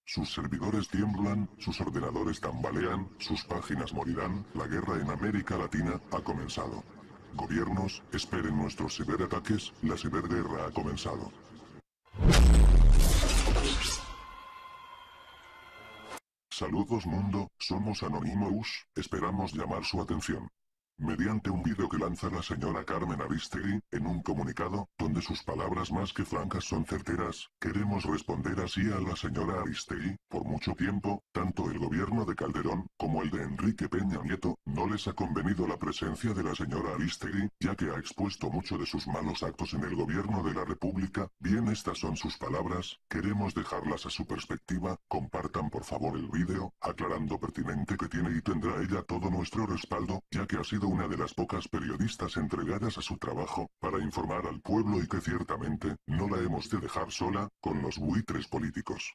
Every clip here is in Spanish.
Sus servidores tiemblan, sus ordenadores tambalean, sus páginas morirán, la guerra en América Latina ha comenzado. Gobiernos, esperen nuestros ciberataques, la ciberguerra ha comenzado. Saludos mundo, somos Anonymous, esperamos llamar su atención. Mediante un vídeo que lanza la señora Carmen Aristegui, en un comunicado, donde sus palabras más que francas son certeras, queremos responder así a la señora Aristegui: por mucho tiempo, tanto el gobierno de Calderón, como el de Enrique Peña Nieto, no les ha convenido la presencia de la señora Aristegui, ya que ha expuesto mucho de sus malos actos en el gobierno de la República. Bien, estas son sus palabras, queremos dejarlas a su perspectiva, compartan por favor el vídeo, aclarando pertinente que tiene y tendrá ella todo nuestro respaldo, ya que ha sido una de las pocas periodistas entregadas a su trabajo, para informar al pueblo y que ciertamente, no la hemos de dejar sola, con los buitres políticos.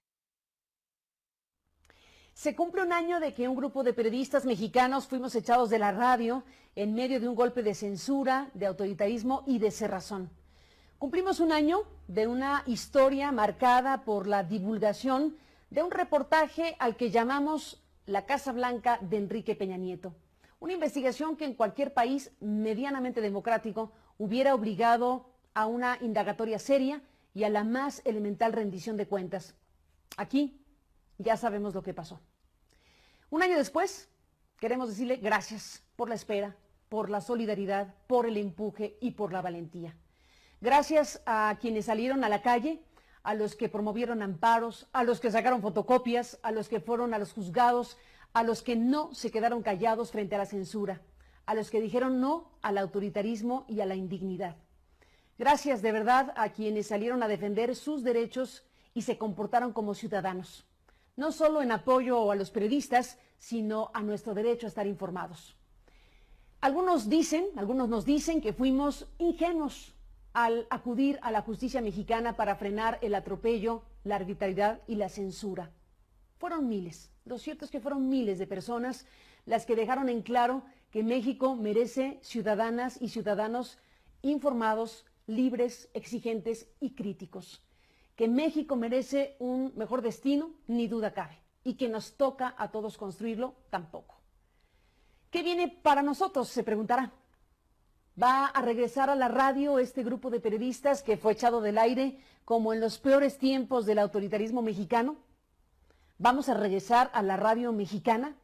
Se cumple un año de que un grupo de periodistas mexicanos fuimos echados de la radio en medio de un golpe de censura, de autoritarismo y de cerrazón. Cumplimos un año de una historia marcada por la divulgación de un reportaje al que llamamos La Casa Blanca de Enrique Peña Nieto. Una investigación que en cualquier país medianamente democrático hubiera obligado a una indagatoria seria y a la más elemental rendición de cuentas. Aquí ya sabemos lo que pasó. Un año después, queremos decirle gracias por la espera, por la solidaridad, por el empuje y por la valentía. Gracias a quienes salieron a la calle, a los que promovieron amparos, a los que sacaron fotocopias, a los que fueron a los juzgados, a los que no se quedaron callados frente a la censura, a los que dijeron no al autoritarismo y a la indignidad. Gracias de verdad a quienes salieron a defender sus derechos y se comportaron como ciudadanos, no solo en apoyo a los periodistas, sino a nuestro derecho a estar informados. Algunos nos dicen que fuimos ingenuos al acudir a la justicia mexicana para frenar el atropello, la arbitrariedad y la censura. Fueron miles, lo cierto es que fueron miles de personas las que dejaron en claro que México merece ciudadanas y ciudadanos informados, libres, exigentes y críticos. Que México merece un mejor destino, ni duda cabe, y que nos toca a todos construirlo, tampoco. ¿Qué viene para nosotros?, se preguntará. ¿Va a regresar a la radio este grupo de periodistas que fue echado del aire como en los peores tiempos del autoritarismo mexicano? ¿Vamos a regresar a la radio mexicana?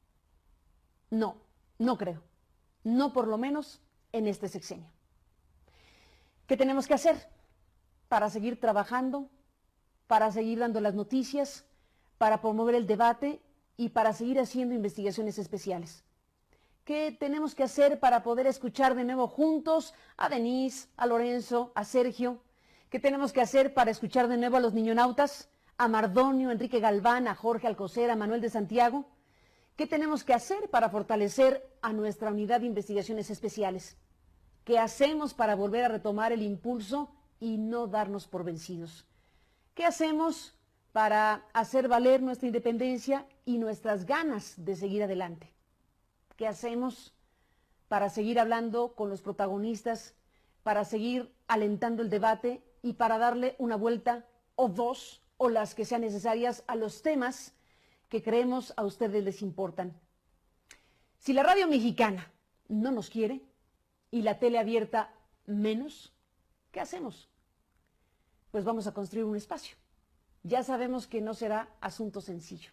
No, no creo. No por lo menos en este sexenio. ¿Qué tenemos que hacer para seguir trabajando, para seguir dando las noticias, para promover el debate y para seguir haciendo investigaciones especiales? ¿Qué tenemos que hacer para poder escuchar de nuevo juntos a Denise, a Lorenzo, a Sergio? ¿Qué tenemos que hacer para escuchar de nuevo a los niñonautas, a Mardonio, Enrique Galván, a Jorge Alcocer, a Manuel de Santiago? ¿Qué tenemos que hacer para fortalecer a nuestra unidad de investigaciones especiales? ¿Qué hacemos para volver a retomar el impulso y no darnos por vencidos? ¿Qué hacemos para hacer valer nuestra independencia y nuestras ganas de seguir adelante? ¿Qué hacemos para seguir hablando con los protagonistas, para seguir alentando el debate y para darle una vuelta o dos o las que sean necesarias a los temas que creemos a ustedes les importan? Si la radio mexicana no nos quiere y la tele abierta menos, ¿qué hacemos? Pues vamos a construir un espacio. Ya sabemos que no será asunto sencillo.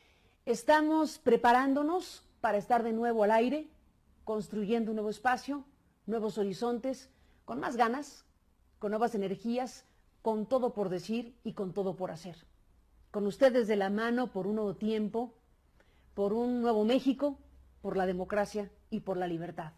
Estamos preparándonos para estar de nuevo al aire, construyendo un nuevo espacio, nuevos horizontes, con más ganas, con nuevas energías, con todo por decir y con todo por hacer. Con ustedes de la mano por un nuevo tiempo, por un nuevo México, por la democracia y por la libertad.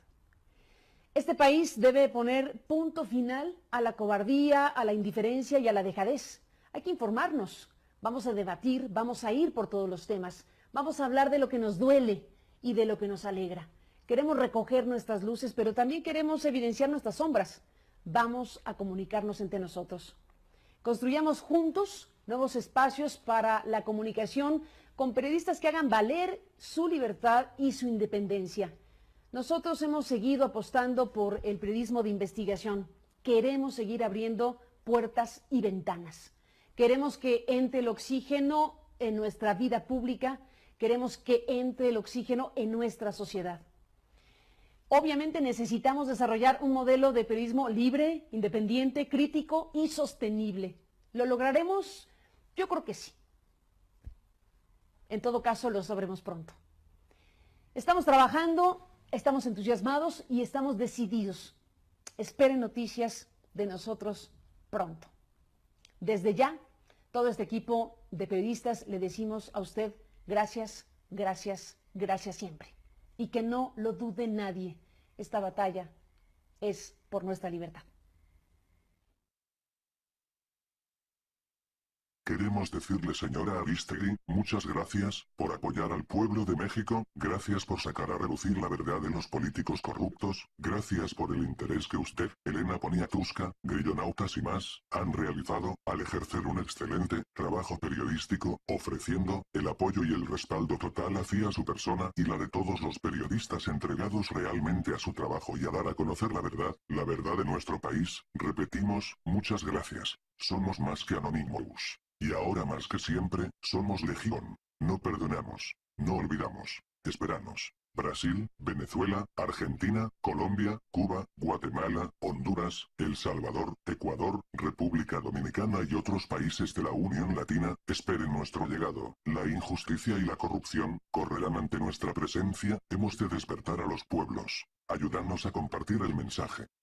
Este país debe poner punto final a la cobardía, a la indiferencia y a la dejadez. Hay que informarnos, vamos a debatir, vamos a ir por todos los temas, vamos a hablar de lo que nos duele y de lo que nos alegra. Queremos recoger nuestras luces, pero también queremos evidenciar nuestras sombras. Vamos a comunicarnos entre nosotros. Construyamos juntos nuevos espacios para la comunicación con periodistas que hagan valer su libertad y su independencia. Nosotros hemos seguido apostando por el periodismo de investigación. Queremos seguir abriendo puertas y ventanas. Queremos que entre el oxígeno en nuestra vida pública, queremos que entre el oxígeno en nuestra sociedad. Obviamente necesitamos desarrollar un modelo de periodismo libre, independiente, crítico y sostenible. ¿Lo lograremos? Yo creo que sí. En todo caso, lo sabremos pronto. Estamos trabajando, estamos entusiasmados y estamos decididos. Esperen noticias de nosotros pronto. Desde ya, todo este equipo de periodistas le decimos a usted gracias, gracias, gracias siempre. Y que no lo dude nadie, esta batalla es por nuestra libertad. Queremos decirle, señora Aristegui, muchas gracias por apoyar al pueblo de México, gracias por sacar a relucir la verdad de los políticos corruptos, gracias por el interés que usted, Elena Poniatowska, Grillonautas y más, han realizado al ejercer un excelente trabajo periodístico, ofreciendo el apoyo y el respaldo total hacia su persona y la de todos los periodistas entregados realmente a su trabajo y a dar a conocer la verdad de nuestro país. Repetimos, muchas gracias. Somos más que Anonymous. Y ahora más que siempre, somos Legión. No perdonamos, no olvidamos. Esperanos. Brasil, Venezuela, Argentina, Colombia, Cuba, Guatemala, Honduras, El Salvador, Ecuador, República Dominicana y otros países de la Unión Latina, esperen nuestro llegado. La injusticia y la corrupción correrán ante nuestra presencia, hemos de despertar a los pueblos. Ayúdanos a compartir el mensaje.